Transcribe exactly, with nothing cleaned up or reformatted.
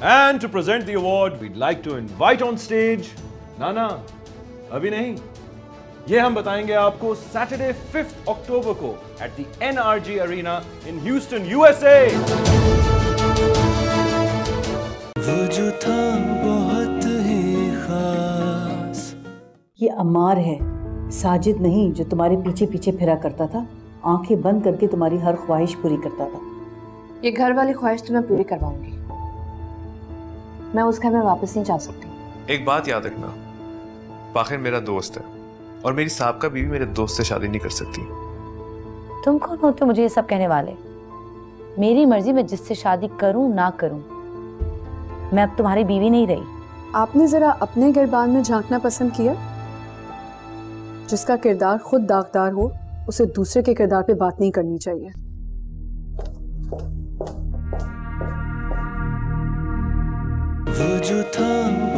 And to present the award, we'd like to invite on stage, ना ना, अभी नहीं, ये हम बताएंगे आपको Saturday fifth October को at the N R G Arena in Houston, U S A. वो जो था बहुत ही खास। ये अम्मार है, साजिद नहीं, जो तुम्हारे पीछे पीछे फिरा करता था, आंखें बंद करके तुम्हारी हर ख्वाहिश पूरी करता था। ये घर वाली ख्वाहिश तो मैं पूरी करवाऊंगी। मैं उस घर में वापस नहीं जा सकती। एक बात याद रखना, फाखिर मेरा दोस्त है और मेरी साहबका बीवी मेरे दोस्त से शादी नहीं कर सकती। तुम कौन होते हो मुझे ये सब कहने वाले? मेरी मर्जी, मैं जिससे शादी करूं ना करूं। मैं अब तुम्हारी बीवी नहीं रही। आपने जरा अपने गिरबान में झांकना पसंद किया? जिसका किरदार खुद दागदार हो, उसे दूसरे के किरदार पे बात नहीं करनी चाहिए। वो जो था